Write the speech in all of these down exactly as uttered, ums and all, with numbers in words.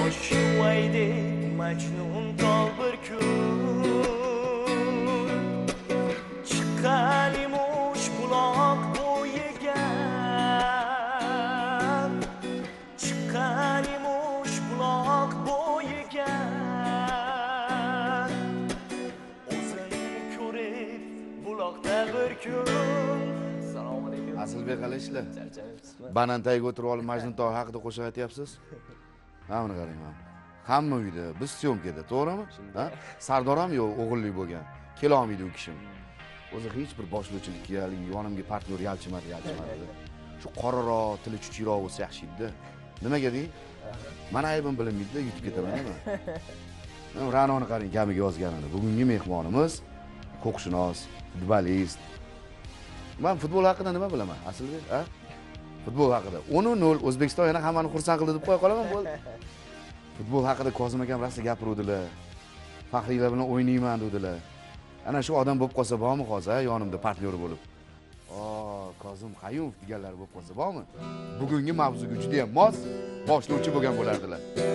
Şuvaydı Mecnun kal bir gün Çıkalimuş bulak boyuga Çıkalimuş bulak boyuga O'zini ko'rib bulakda bir gün Assalomu alaykum. Asilbek qalashlar? Banantayga o'tirib olib Majnun tog' haqida qo'shiq aytyapsiz? Ha, buni qarang mana. Hamma uyda, biz syomkada, to'g'rimi? Ha? Sardor ham yo'q, o'g'illik bo'lgan. Kela olmaydi u kishim. O'zi hech bir boshlovchilikka, yonimga partnyor yalchimadi, yalchimadi. Shu qoraroq, tili chuchukroq bo'lsa yaxshi edi. Nimaga deng? Mana aybim bilinmaydi-da, yutib ketaman nima? Ra'noni qarang, gamiga yozganini. Bugungi mehmonimiz huquqshunos, futbolist. Men futbol haqida nima bilaman, Asilbek, ha? Futbol haqida o'n nol O'zbekiston yana hammani xursand qildi deb qo'ya qolaman bo'ldi. Futbol haqida Kozim akam rosa gapiruvdilar. Faxriylar bilan o'ynayman dedilar. Ana shu odam bo'lib qolsa bormi hozir yonimda partnyor bo'lib? Oo, Kozim Qayumov deganlar bo'lib qolsa bormi? Bugungi mavzuga juda ham mos boshlovchi bo'lgan bo'lardilar.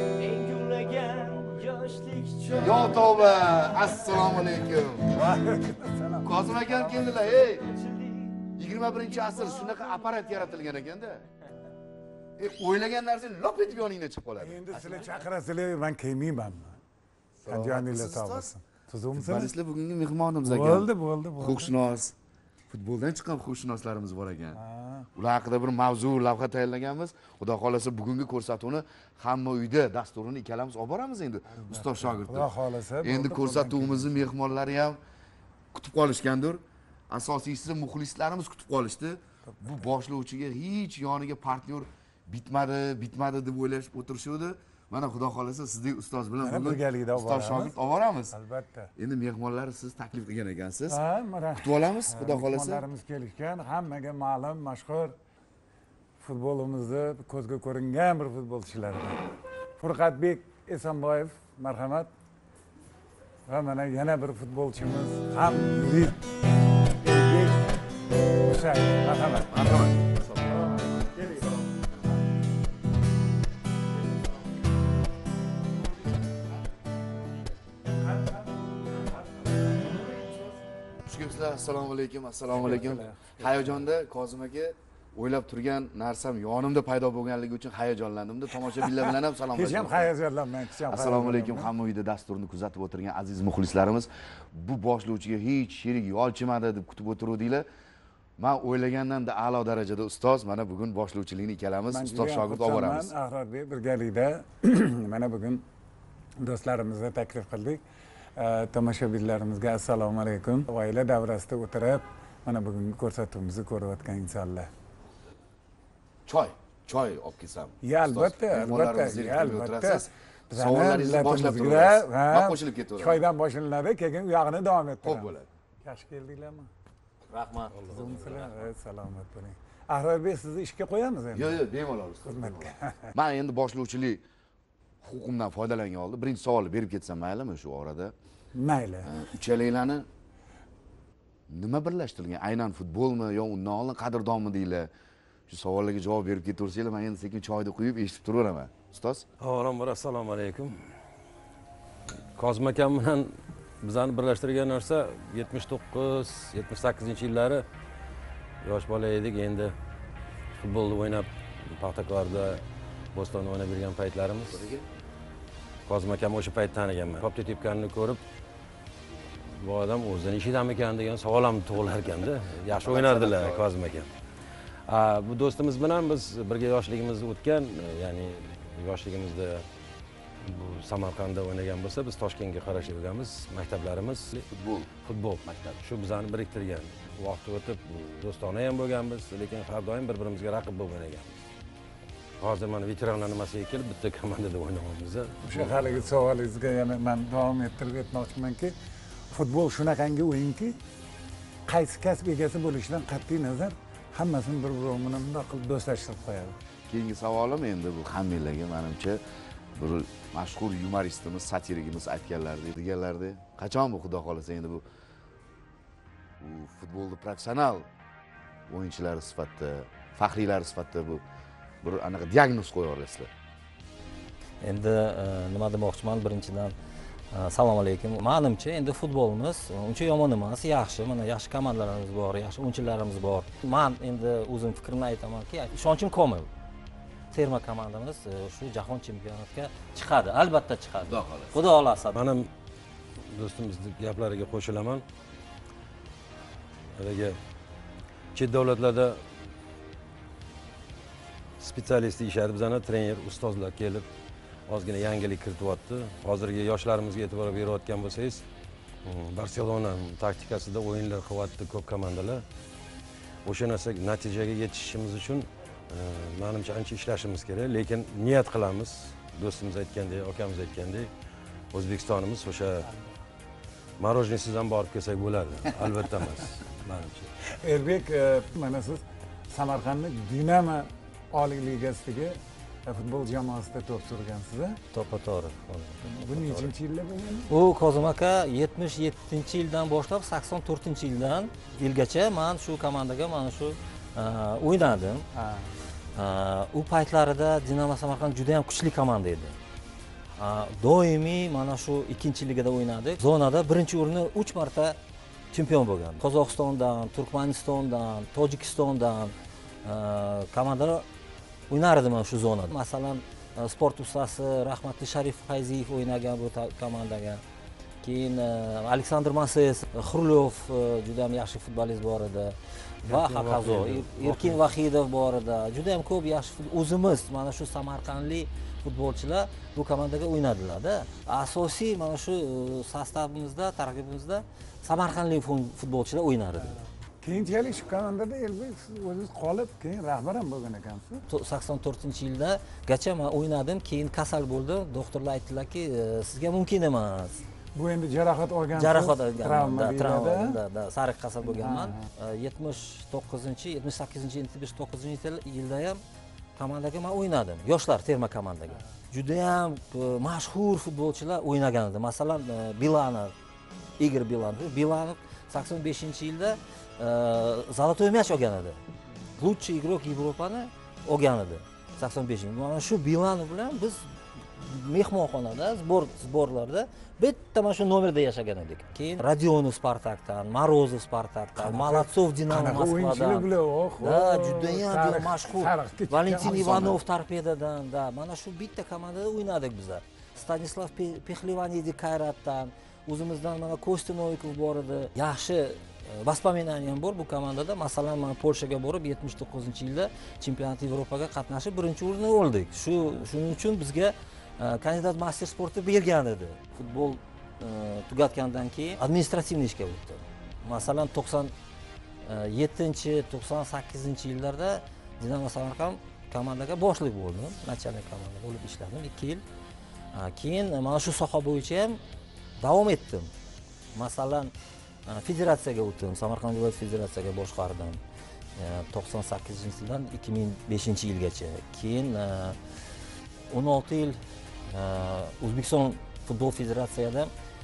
Yo tavba, assalomu alaykum. Kozim akam keldilar, ey. yigirma birinchi asr shunaqa apparat yaratilgan ekanda. E, o'ylagan narsang lop etib yoningdan chiqib qoladi. Endi sizlar chaqirasizlar, men kelmaymanmi? Qanjoninglar sog' bo'lsin. Tuzumsiz? Futbolistlar bugungi mehmonimiz ekan. Bo'ldi, bo'ldi, bo'ldi. Huquqshunos. Futboldan chiqqan huquqshunoslarimiz bor ekan. Ular haqida bir mavzu, lavha tayyorlaganmiz. Xudo xolasa bugungi ko'rsatuvni hamma uyda dasturini ikkalamiz olib boramiz endi. Ustoz shogird. Xudo xolasa. Endi ko'rsatuvimizni mehmonlari ham kutib qolishgandir. Asosiysi muxlislarimiz kutib qolishdi. Bu boshlovchiga hech yoniga partnyor bitmadi, bitmadi deb o'ylashib o'tirishdi. Mana xudo xolasa sizdek ustoz bilan birgalikda ustoz shogird olib boramiz. Albatta. Endi mehmonlar siz taklif qilgan ekansiz. Ha, mana. Kutib olamiz, xudo xolasa. Mehmonlarimiz kelishgan, hammaga ma'lum, mashhur futbolimizni ko'zga ko'ringan bir futbolchilardan. Furqatbek Esonboyev, marhamat. Va mana yana bir futbolchimiz ham yurib Marhamat. Marhamat. Xushkimsizlar, assalomu alaykum, assalomu alaykum. Hayajonda Kozim aka o'ylab turgan narsam yonimda paydo bo'lganligi uchun hayajonlandim-da. Tomoshabinlar bilan ham salomlashdim. Hech ham hayajonlanmang, hech ham. Assalomu alaykum hamma uyda dasturni kuzatib o'tirgan aziz muxlislarimiz. Bu boshlovchiga hech sherik yolchimadi deb kutib o'tiruvdinglar. Men o'ylagandan da a'lo darajada ustoz, mana bugun boshlovchilikni ikkalamiz ustoz shogird olib boramiz. Ahrobek birgalikda mana bugun do'stlarimizga taklif qildik. Tomoshabinlarimizga assalomu alaykum. Oila davrasida o'tirib, mana bugungi ko'rsatuvimizni ko'rayotgan insonlar. Choy, choy olib kelsam. Ya albatta, albatta, albatta. Savollaringizni boshlab turasiz. Men qo'shilib ketaveraman. Choydan boshlanadi, keyin u yog'ini davom ettiramiz. Xo'p bo'ladi. Yaxshi keldinglarmi? Rahmat. Evet, salomat bo'ling. Ahrobek sizni ishga qo'yamiz endi. Yo'q, yo'q, bemalol xizmatga. Men endi boshlovchilik huquqimdan foydalangan holda birinchi savolni berib ketsam maylimi shu orada? Mayli. Uchalaringlarni nima birlashtirgan? Aynan futbolmi yo undan oldin qadrdonmi deylar? Shu savollarga javob berib ketaversanglar, men endi sekin choyni quyib eshitib turaveraman. Ustoz? Avvalambor assalomu alaykum. Kozim akam bilan bizani birlashtirgan narsa yetmish to'qqiz yetmish sakkizinchi yillari yosh bola edik, endi futbolni o'ynab Paxtakorda, Bo'stonda o'ynab yurgan paytlarimiz. Kozim akam o'sha payt taniganman. Top tepganini ko'rib, bu odam o'zining ishidan ekan degan savol ham tug'ilar ekanda. Yaxshi o'ynardilar Kozim akam. Bu do'stimiz bilan biz birga yoshligimiz o'tgan, ya'ni yoshligimizda bu Samarqandda o'ynagan bo'lsa, biz Toshkentga qarashib yurganmiz, maktablarimiz futbol, futbol maktabi. Shu bizani biriktirgan. Vaqt o'tib do'stona ham bo'lganmiz, lekin har doim bir-birimizga raqib bo'lib o'ynaganmiz. Hozir mana veteranlar nimasiga kelib bitta komandada o'ynayapmiz. O'sha haligi savolingizga yana men davom ettirib aytmoqchimanki, futbol shunaqangi o'yinki, qaysi kasb egasi bo'lishidan qat'iy nazar hammasini bir-biri bilan bunday qilib do'stlashtirib qo'yadi. Keyingi savolim endi bu hammanglarga menimcha bir mashhur yumoristimiz, satirigimiz aytganlardek, deganlardek, qachon bu xudo xolasa endi bu bu futbolni professional o'yinchilari sifatida, faxriylari sifatida bu bir anaqa diagnoz qo'ya olasizlar. Endi nima demoqchiman, birinchidan assalomu alaykum. Menimcha endi futbolimiz uncha yomon emas, yaxshi. Mana yaxshi komandalarimiz bor, yaxshi o'yinchilarimiz bor. Men endi o'zim fikrimni aytamanki, ishonchim komil. Terma komandamiz shu jahon chempionatiga chiqadi, albatta chiqadi. Xudo xolasa. Men ham do'stimizning gaplariga qo'shilaman. Haligi chet davlatlarda spetsialist ishlar, bizani trener, ustozlar kelib ozgina yangilik kirityapti. Hozirgi yoshlarimizga e'tibor berayotgan bo'lsangiz, Barselona taktikasida o'yinlar qilyapti ko'p komandalar. O'sha narsa natijaga yetishishimiz uchun menimcha ancha ishlashimiz kerak, lekin niyat qilamiz. Do'stimiz aytgandek, akamiz aytgandek, O'zbekistonimiz o'sha marojnisiz ham borib kelsak bo'ladi. Albatta emas, menimcha. Erbek, mana siz Samarqandning Dinamo Oliy Ligasidagi futbol jamoasida to'p surgansiz a? To'ppa-to'g'ri. Bu nechinchi yilda bo'lgan? U Kozim aka yetmish yettinchi yildan boshlab sakson to'rtinchi yildan yilgacha men shu komandaga mana shu o'ynadim. U paytlarida Dinamo Samarqand juda ham kuchli komanda edi. Doimiy mana shu ikkinchi ligada o'ynadik. Zonada birinchi o'rinni uch marta chempion bo'lgan. Qozog'istondan, Turkmanistondan, Tojikistondan komandalar o'ynar edi mana shu zonada. Masalan, sport ustasi rahmatli Sharif Fayziyev o'ynagan bu komandaga. Keyin Aleksandr Mases, Xurlov juda ham yaxshi futbolist bor edi. Va hokazo, Erkin Vahidov bor edi. Juda ham ko'p yaxshi o'zimiz mana shu samarqandlik futbolchilar bu komandaga o'ynadilar-da. Asosiy mana shu sostavimizda, tarkibimizda samarqandlik futbolchilar o'ynar edi. Keyinchalik shu komandada Elbek siz o'zingiz qolib, keyin rahbar ham bo'lgan ekansiz. sakson to'rtinchi yildagacha men o'ynadim, keyin kasal bo'ldim. Doktorlar aytdilarki, sizga mumkin emas. Bu endi jarohat olgansiz. Jarohat olganman, travma, da, sariq kasal bo'lganman. yetmish to'qqizinchi, yetmish sakkizinchi, yetmish to'qqizinchi yilda ham komandaga men o'ynadim. Yoshlar terma komandaga. Juda ham mashhur futbolchilar o'ynagan edi. Masalan, Bilanov, Igor Bilanov, Bilanov sakson beshinchi yilda Zolotoy мяч olgan edi. Lучший игрок Yevropani olgan edi. sakson beshinchi. Mana shu Bilanov bilan biz mehmonxonada, zbor zborlarda bitta mana shu nomerda yashagan edik. Keyin Radionov Spartakdan, Morozov Spartakdan, Malatsov Dinamo Moskvadan. Da, juda ham mashhur. Valentin Ivanov Torpedodan, da, mana shu bitta komandada o'ynadik bizlar. Stanislav Pehlevanidze Kayratdan, o'zimizdan mana Kostya Novikov bor edi. Yaxshi vоспоминаниям bor bu komandada. Masalan, men Polshaga borib yetmish to'qqizinchi yilda chempionat Yevropaga qatnashib birinchi o'rinni oldik. Shu shuning uchun bizga kandidat master sporti bergan edi. Futbol tugatgandan keyin administrativniy ishga o'tdim. Masalan, to'qson yettinchi, to'qson sakkizinchi yillarda Dinamo Samarqand komandaga boshliq bo'ldim. Nachalnik komanda bo'lib ishladim ikki yil. Keyin mana shu soha bo'yicha ham davom etdim. Masalan, federatsiyaga o'tdim. Samarqand viloyat federatsiyaga boshqardim. to'qson sakkizinchi yildan ikki ming beshinchi yilgacha. Keyin o'n olti yil O'zbekiston futbol federatsiyasida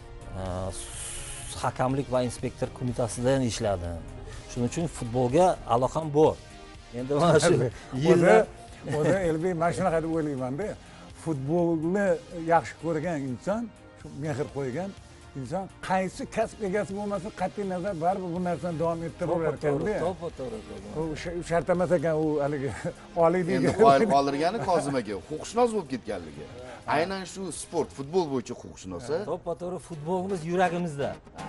hakamlik va inspektor qo'mitasida ishladim. Shuning uchun futbolga aloqam bor. Endi mana shu yilda o'zi Elbek mana shunaqa deb o'ylayman-da. Futbolni yaxshi ko'rgan inson, shu mehr qo'ygan inson qaysi kasb egasi bo'lmasa, qat'iy nazar baribir bu narsani davom ettiraverar ekan-da. To'g'ri, to'g'ri. U shart emas ekan, u haligi oliy Endi qoyil qoldirgani Kozim aka huquqshunos bo'lib ketganligi. Aynan shu sport, futbol bo'yicha huquqshunosi. To'ppa-to'g'ri, futbolimiz yuragimizda.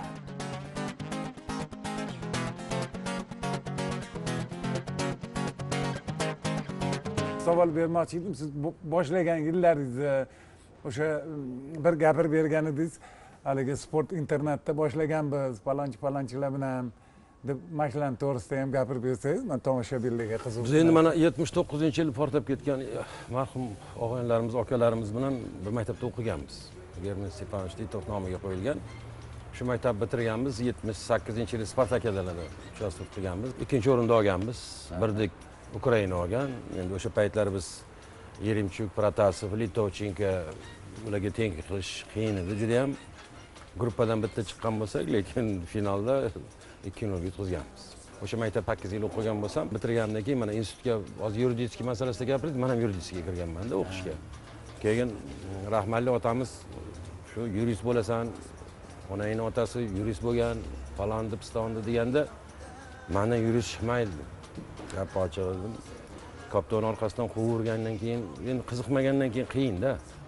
Savol bermoqchi edim. Siz boshlagan yillaringizda o'sha bir gapirib bergan edingiz. Haligi sport internetda boshlaganmiz, palonchi-palonchilar bilan deb mashlan to'g'risida ham gapirib bersangiz, men tomoshabinlarga qiziq. Biz endi mana yetmish to'qqizinchi yil portlab ketgan marhum og'aynilarimiz, akalarimiz bilan bir maktabda o'qiganmiz. German Stepanovich Titov nomiga qo'yilgan. Shu maktabni bitirganmiz, yetmish sakkizinchi yil Spartakadalarda uchastkov qilganmiz. Ikkinchi o'rinda olganmiz. Birdik Ukraina olgan. Endi o'sha paytlar biz Yerimchuk, Protasov, Litovchenko ularga teng qilish qiyin edi. Juda ham gruppadan bitta chiqqan bo'lsak, lekin finalda ikki nol yutqizganmiz. O'sha maktab sakkiz yil o'qigan bo'lsam, bitirganimdan keyin mana institutga hozir yuridik masalasida gapirdik, men ham yuridikaga kirganman-da o'qishga. keyin rahmatli otamiz shu yurist bo'lasan, onangni otasi yurist bo'lgan, falonda pistonda deganda mendan yurist chiqmaydi. Gap ochiq edim. Kapton orqasidan quvurgandan keyin, endi qiziqmagandan keyin qiyin-da.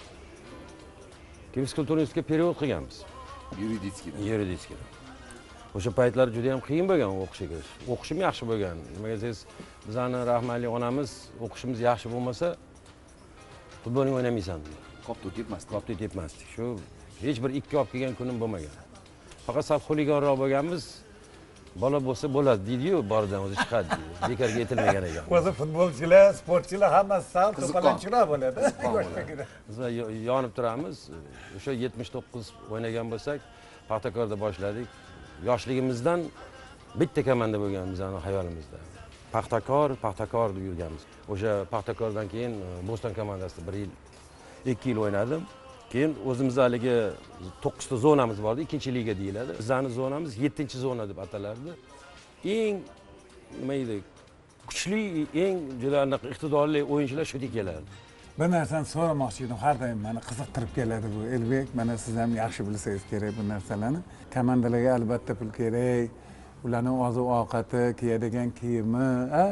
Keyin fizkulturistga perevod qilganmiz. Yuridikskida. Yuridikskida. O'sha paytlar juda ham qiyin bo'lgan o'qishga kirish. O'qishim yaxshi bo'lgan. Nimaga desangiz, bizning rahmatli onamiz o'qishimiz yaxshi bo'lmasa, futbolni o'ynamaysan dedi. Qopni tepmasdi. Qopni tepmasdi. Shu hech bir ikki olib kelgan kunim bo'lmagan. Faqat sal xuligonroq bo'lganmiz. Bola bo'lsa bo'ladi deydi-yu, boridan o'zi chiqadi deydi. Bekarga yetilmagan ekan. O'zi futbolchilar, sportchilar hammasi sal to'polonchilar bo'ladi. Yoshligida. Biz yonib turamiz. O'sha yetmish to'qqiz o'ynagan bo'lsak, Paxtakorda boshladik. Yoshligimizdan bitta komanda bo'lgan bizning hayolimizda. Paxtakor, Paxtakor deb yurganmiz. O'sha Paxtakordan keyin Bo'ston komandasida bir yil, ikki yil o'ynadim. Keyin o'zimiz haligi to'qqizta zonamiz bor edi, ikkinchi liga deyiladi. Bizning zonamiz yettinchi zona deb atalardi. Eng nima edi? Kuchli, eng juda anaqa iqtidorli o'yinchilar shu yerga kelardi. Bir narsani so'ramoqchi edim, har doim meni qiziqtirib keladi bu. Elbek, mana siz ham yaxshi bilsangiz kerak bu narsalarni. Komandalarga albatta pul kerak. Ularning oziq-ovqati, kiyadigan kiyimi, a?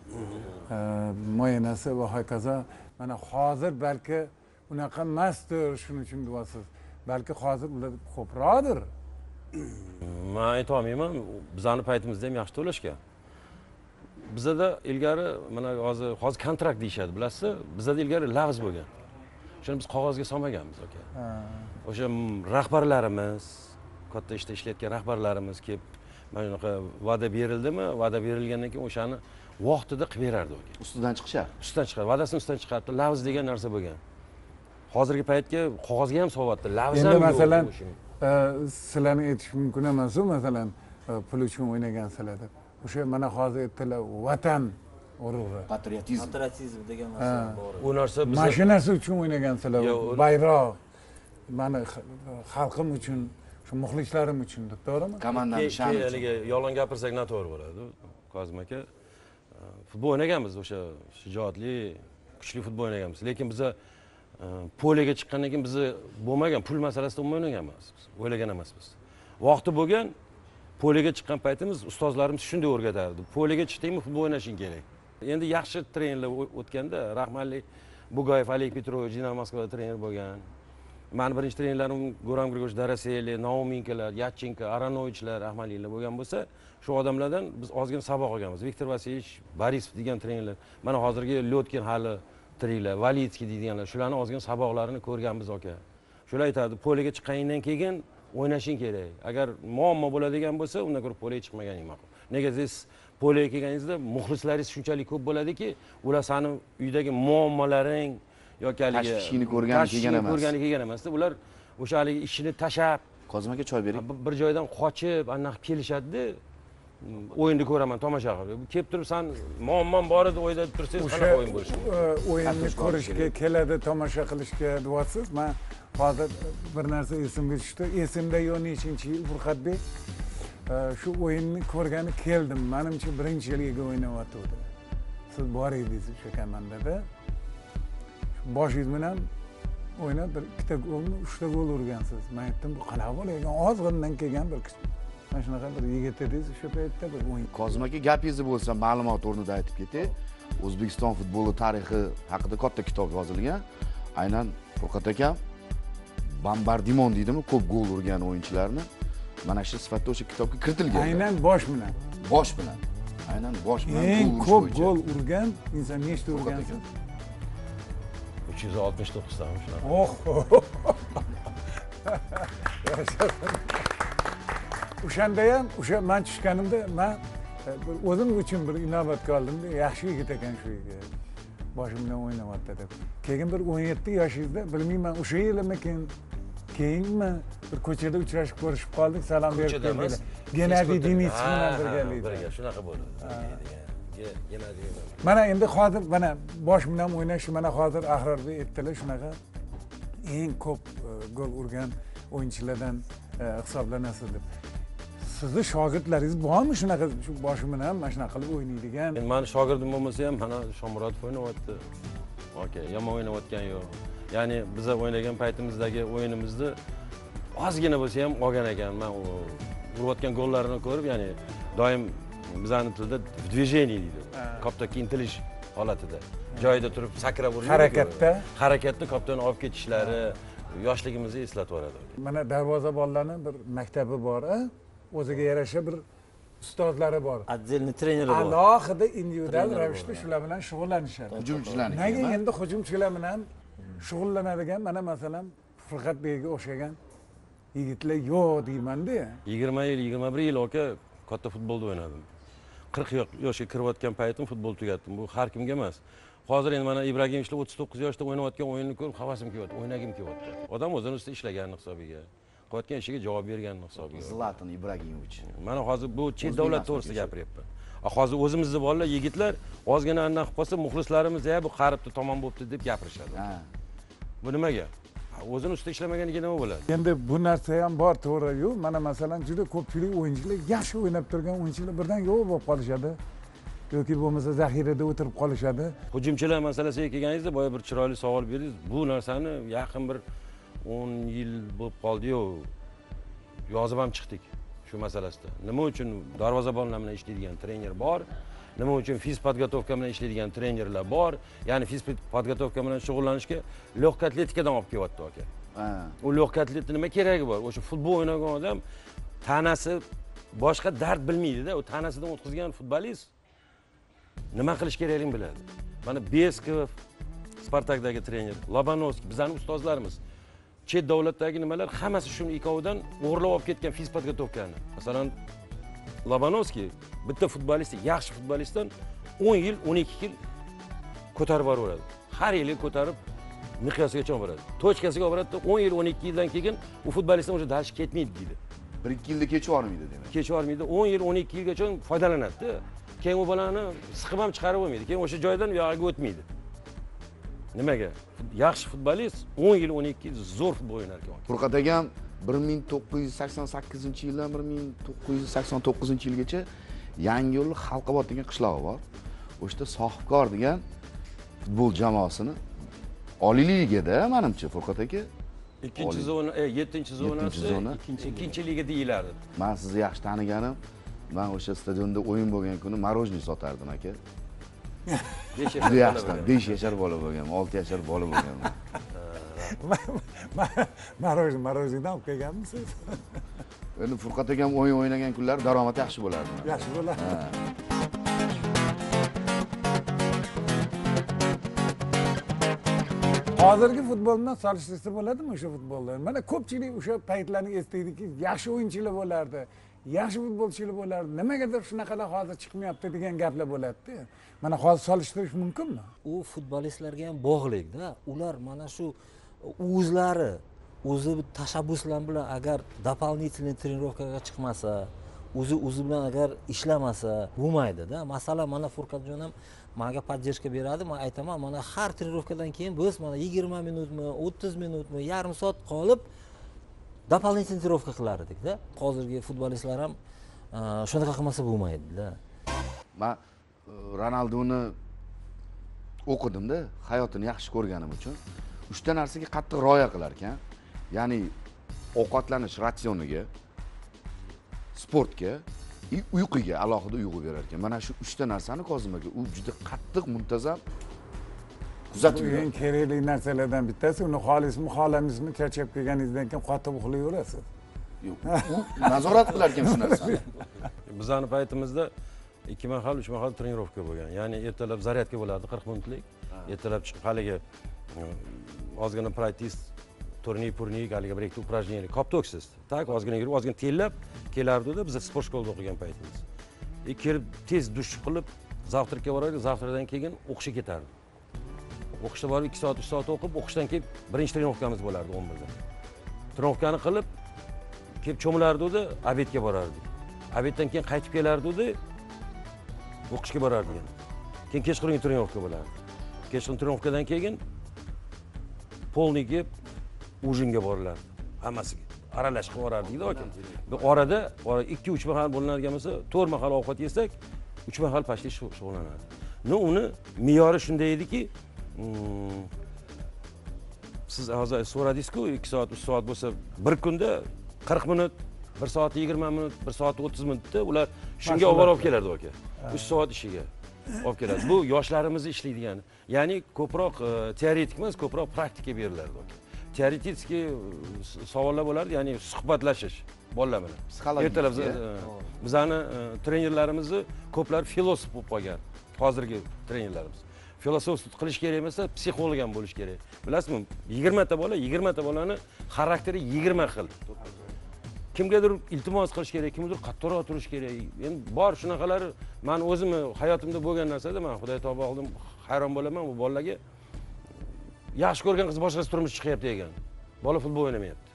Mo'yanasi va hokazo. Mana hozir balki unaqa emasdir, shuning uchun deyapsiz. Balki hozir ular ko'proqdir. Men ayta olmayman, bizning paytimizda ham yaxshi to'lashgan. Bizda ilgari mana hozir hozir kontrakt deyshadi, bilasizmi? Bizda ilgari lavz bo'lgan. Shuni biz qog'ozga solmaganmiz, aka. O'sha rahbarlarimiz, katta ishda ishlayotgan rahbarlarimiz kelib, mana shunaqa va'da berildimi, va'da berilgandan keyin o'shani vaqtida qilib berardi, aka. Ustidan chiqishar. Ustidan chiqadi, va'dasini ustidan chiqardi. Lavz degan narsa bo'lgan. Hozirgi paytga qog'ozga ham solyapti. Lavz ham Endi yo'q. masalan, sizlarni aytish mumkin emas-ku, masalan, pul uchun o'ynagansizlar deb. O'sha mana hozir aytdilar, vatan urug'i, Patriotizm. Patriotizm degan narsa bor. U narsa biz mashinasi uchun o'ynagansizlar, bayroq, mani xalqim uchun, shu muxlislarim uchun deb, to'g'rimi? Komandani sha'ni uchun. haligi yolg'on gapirsak noto'g'ri bo'ladi. Kozim aka, futbol o'ynaganmiz, o'sha shijoatli, kuchli futbol o'ynaganmiz. Lekin biz poliga chiqqandan keyin biz bo'lmagan pul masalasida o'ynagan emas. O'ylagan emasmiz. Vaqti bo'lgan poliga chiqqan paytimiz ustozlarimiz shunday o'rgatardi. Poliga chiqdingmi futbol o'ynashing kerak. Endi yaxshi trenerlar o'tganda, rahmatli Bugayev Oleg Petrovich Dinamo Moskvada trener bo'lgan. Meni birinchi trenerlarim Goran Grigorich Daraseli, Nauminkalar, Yatchenko, Aronovichlar, rahmatlilar bo'lgan bo'lsa, shu odamlardan biz ozgina saboq olganmiz. Viktor Vasilyevich Borisov degan trenerlar, mana hozirgi Lyotkin hali tiriklar, Valitsky deydiganlar, shularning ozgina saboqlarini ko'rganmiz, aka. Shular aytadi, poliga chiqqaningdan keyin o'ynashing kerak. Agar muammo bo'ladigan bo'lsa, undan ko'ra poliga chiqmaganing ma'qul. Nega siz poliga kelganingizda muxlislaringiz shunchalik ko'p bo'ladiki, ular seni uydagi muammolaring yoki haligi tashvishingni ko'rgani kelgan emas. Ko'rgani kelgan emasda, ular o'sha haligi ishini tashab, Kozim aka choy bering. bir joydan qochib, anaqa kelishadi-da. O'yinni ko'raman, tomosha qilib. Kelib turib, sen muammom bor edi, o'yda tursangiz, qanaqa o'yin bo'lishi mumkin? O'yinni ko'rishga keladi, tomosha qilishga deyapsiz. Men hozir bir narsa esimga tushdi. Esimda yo'q nechinchi yil Furqatbek shu o'yinni ko'rgani keldim. Menimcha birinchi yilga o'ynayotdi. Siz bor edingiz o'sha komandada. Boshingiz bilan o'ynab bir ikkita golni, uchta gol urgansiz. Men aytdim, bu qanaqa bo'lagan? Ozg'indan kelgan bir kishi. Mana shunaqa bir yigit edingiz o'sha paytda bir o'yin. Kozim aka, gapingiz bo'lsa, ma'lumot o'rnida aytib ketay. O'zbekiston futboli tarixi haqida katta kitob yozilgan. Aynan Furqat akam bombardimon deydimi, ko'p gol urgan o'yinchilarni mana shu sifatda o'sha kitobga kiritilgan. Aynan bosh bilan. Bosh bilan. Aynan bosh bilan. Eng ko'p gol urgan inson nechta urgansiz? uch yuz oltmish to'qqiz ta shunaqa. Oh. O'shanda ham, o'sha men tushganimda men o'zim uchun bir inobatga oldimda, yaxshi yigit ekan shu yigit. Boshim bilan o'ynayapti deb. Keyin bir o'n yetti yoshingizda, bilmayman, o'sha yilmikin, keyinmi bir ko'chada uchrashib ko'rishib qoldik, salom berib keldik. Gennadiy Denisov bilan birgalikda. Birga, shunaqa bo'ldi. Gennadiy. Mana endi hozir mana bosh bilan o'ynash, mana hozir Ahrorbek aytdilar, shunaqa eng ko'p gol urgan o'yinchilardan hisoblanasiz deb. Sizni shogirdlaringiz bormi shunaqa, shu boshi bilan mana shunaqa qilib o'ynaydigan? Endi meni shogirdim bo'lmasa ham, mana Shomurodov o'ynayapti. Okey, yomon o'ynayotgan yo'q. ya'ni biz o'ynagan paytimizdagi o'yinimizni ozgina bo'lsa ham olgan ekan. Men urayotgan gollarini ko'rib, ya'ni doim bizning tilda движение deydi. Koptokka intilish holatida. Joyida turib sakrab urish. Harakatda. Harakatda koptoni olib ketishlari yoshligimizni eslatib yuboradi. Mana darvozabonlarning bir maktabi bor, o'ziga yarasha bir ustozlari bor. Отдельный treneri bor. Alohida individual ravishda shular bilan shug'ullanishadi. Hujumchilarniki. Nega endi hujumchilar bilan shug'ullanadigan mana masalan Furqat Beyga o'xshagan yigitlar yo'q deyman-da. yigirma yil, yigirma bir yil aka katta futbolda o'ynadim. qirq yoshga kirayotgan paytim futbol tugatdim. Bu har kimga emas. Hozir endi mana Ibragimovlar o'ttiz to'qqiz yoshda o'ynayotgan o'yinni ko'rib havasim kelyapti, o'ynagim kelyapti. Odam o'zini ustida ishlagan hisobiga, qilayotgan ishiga javob bergan hisobiga. Zlatan Ibragimovich. Mana hozir bu chet davlat to'g'risida gapiryapman. Hozir o'zimizning bolalar, yigitlar ozgina andan qilib qolsa, muxlislarimiz "Ya bu qaribdi, tomon bo'libdi" deb gapirishadi. Ha. Bu nimaga? O'zini ustida ishlamaganiga nima bo'ladi? Endi bu narsa ham bor, to'g'ri-yu. Mana masalan juda ko'pchilik o'yinchilar yaxshi o'ynab turgan o'yinchilar birdan yo'q bo'lib qolishadi. yoki bo'lmasa zaxirada o'tirib qolishadi. Hujumchilar masalasiga kelganingizda boya bir chiroyli savol berdingiz. Bu narsani yaqin bir o'n yil bo'lib qoldi-yu. Yozib ham chiqdik shu masalasida. Nima uchun darvozabonlar bilan ishlaydigan trener bor? Nima uchun fiz podgotovka bilan ishlaydigan trenerlar bor? Ya'ni fiz podgotovka bilan shug'ullanishga lyoq atletikadan olib kelyapti aka. Ha. U lyoq atletika nima keragi bor? O'sha futbol o'ynagan odam tanasi boshqa dard bilmaydi-da, u tanasidan o'tkazgan futbolist nima qilish kerakligini biladi. Mana Beskov, Spartakdagi trener, Lobanovskiy, bizning ustozlarimiz. Chet davlatdagi nimalar hammasi shuni ikkovidan o'g'irlab olib ketgan fiz podgotovkani. Masalan, Lobanovskiy bitta futbolist, yaxshi futbolistdan o'n yil, o'n ikki yil ko'tarib boraveradi. Har yili ko'tarib miqyosigacha boradi. Tochkasiga boradi, o'n yil, o'n ikki yildan keyin u futbolistdan o'sha dalish ketmaydi deydi. bir ikki yilda kechib olmaydi demak. Kechib olmaydi, o'n yil, o'n ikki yilgacha foydalanadi-da. Keyin u bolani siqib ham chiqarib bo'lmaydi. Keyin o'sha joydan u yog'iga o'tmaydi. Nimaga? Yaxshi futbolist o'n yil, o'n ikki yil zo'r futbol o'ynar ekan. Furqat akam bir ming to'qqiz yuz sakson sakkizinchi yildan bir ming to'qqiz yuz sakson to'qqizinchi yilgacha Yangiyo'l Xalqobod degan qishlog'i bor. O'shda Sohibkor degan futbol jamoasini Oliy Ligada, menimcha Furqat aka ikkinchi zona, yettinchi zonasi, ikkinchi liga deyilardi. Men sizni yaxshi taniganim, men o'sha stadionda o'yin bo'lgan kuni marojniy sotardim aka. Juda yaxshi, besh yashar bola bo'lganman, olti yashar bola bo'lganman. Marojniy, marojniydan olib kelganmisiz? Endi Furqat akam o'yin o'ynagan kunlar daromad yaxshi bo'lardi. Yaxshi bo'lardi. Hozirgi futbol bilan solishtirsa bo'ladimi o'sha futbollar? Mana ko'pchilik o'sha paytlarni eslaydiki, yaxshi o'yinchilar bo'lardi, yaxshi futbolchilar bo'lardi. Nimagadir shunaqalar hozir chiqmayapti degan gaplar bo'ladi-da. Mana hozir solishtirish mumkinmi? U futbolistlarga ham bog'liq-da. Ular mana shu o'zlari o'zi tashabbuslar bilan agar дополнительный trenirovkaga chiqmasa, o'zi o'zi bilan agar ishlamasa bo'lmaydi-da. Masalan, mana Furqatjon ham menga поддержка beradi. Men aytaman, mana har trenirovkadan keyin biz mana yigirma minutmi, o'ttiz minutmi, yarim soat qolib дополнительный trenirovka qilar edik-da. Hozirgi futbolistlar ham shunaqa qilmasa bo'lmaydi-da. Men Ronaldoni o'qidim-da, hayotini yaxshi ko'rganim uchun uchta narsaga qattiq rioya qilar ekan. Ya'ni ovqatlanish ratsioniga, sportga, uyquga alohida uyg'u berar ekan. Mana shu uchta narsani Kozim aka u juda qattiq muntazam kuzatib yuradi. Eng kerakli narsalardan bittasi, uni xolismi, xohlamizmi charchab kelganingizdan keyin qotib uxlayverasiz. Yo'q, u nazorat qilar ekan shu narsani. Bizning paytimizda ikki mahal, uch mahal trenirovka bo'lgan. Ya'ni ertalab zaryadka bo'lardi qirq minutlik. Ertalab chiqib haligi ozgina practice turniy purniy haligi bir ikkita упражнение koptoksiz. Tak ozgina yurib, ozgina tellab kelardi-da biz sport shkolada o'qigan paytimiz. E kelib tez dush qilib zavtrakka borardik, zavtradan keyin o'qishga ketardi. O'qishda borib ikki soat, uch soat o'qib, o'qishdan keyin birinchi trenirovkamiz bo'lardi o'n birda. Trenirovkani qilib kelib cho'milardi-da, obedga borardik. Obeddan keyin qaytib kelardi-da, o'qishga borardik. Keyin kechqurungi trenirovka bo'lardi. Kechqurun trenirovkadan keyin polniga ujinga borilardi. Hammasiga aralash qilib borardik-da aka. Bu orada ikki uch mahal bo'linadigan bo'lsa, to'rt mahal ovqat yesak, uch mahal pashli shug'ullanadi. No, uni me'yori shunday ediki, siz hozir so'radingiz-ku, ikki soat, uch soat bo'lsa, bir kunda qirq minut, bir soat yigirma minut, bir soat o'ttiz minutda ular shunga olib borib keladi aka. uch soat ishiga olib keladi. Bu yoshlarimizni ishlaydigan. Ya'ni ko'proq teoretik emas, ko'proq praktika beriladi aka. Teoretik savollar bo'lardi, ya'ni suhbatlashish bolalar bilan. Psixologik. Ertalab bizani trenerlarimizni ko'plar filosof bo'lib qolgan. Hozirgi trenerlarimiz. Filosof qilish kerak emas, psixolog ham bo'lish kerak. Bilasizmi? yigirma ta bola, yigirma ta bolani xarakteri yigirma xil. Kimgadir iltimos qilish kerak, kimgadir qattiqroq turish kerak. Endi bor shunaqalar, men o'zim hayotimda bo'lgan narsada men Xudoy tavba qildim, hayron bo'laman bu bolalarga. Yaxshi ko'rgan qiz boshqasi turmush chiqyapti ekan. Bola futbol o'ynamayapti.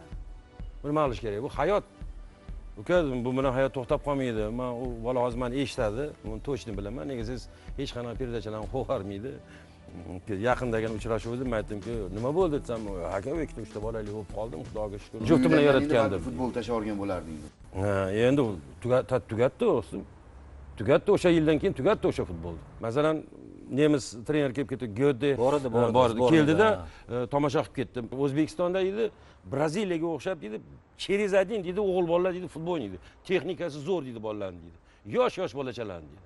Buni nima qilish kerak? Bu hayot. Uka, bu bilan hayot to'xtab qolmaydi. Men u bola hozir meni eshitadi, buni to'shni bilaman. Nega siz hech qanaqa perdachalarni qo'yarmaydi. Yaqindagina uchrashuvdim, men aytdimki, nima bo'ldi desam, aka, ikkita uchta bolali bo'lib qoldim, Xudoga shukr. Jufti bilan yaratgandim. Futbol tashlab olgan bo'lardingiz. Ha, endi tugatdi do'stim. Tugatdi, o'sha yildan keyin tugatdi o'sha futbolni. Masalan, nemis trener kelib ketdi, Göde bor edi, bor edi, keldida tomosha qilib ketdi. O'zbekistonda edi, Braziliyaga o'xshab dedi, через один dedi, o'g'il bolalar dedi, futbol o'ynaydi. Texnikasi zo'r dedi bolalarning dedi. Yosh-yosh bolachalarning dedi.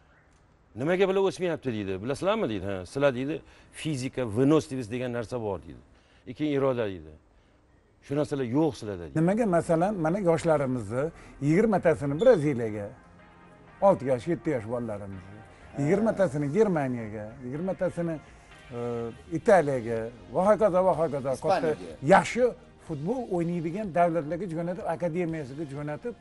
Nimaga bular o'smayapti deydi. Bilasizlarmi deydi. Ha, sizlar deydi, fizika, выносливость degan narsa bor deydi. Keyin iroda deydi. Shu narsalar yo'q sizlarda deydi. Nimaga masalan mana yoshlarimizni yigirma tasini Braziliyaga, olti yosh, yetti yosh bolalarimizni, yigirma tasini Germaniyaga, yigirma tasini Italiyaga va hokazo va hokazo katta yaxshi futbol o'ynaydigan davlatlarga jo'natib, akademiyasiga jo'natib,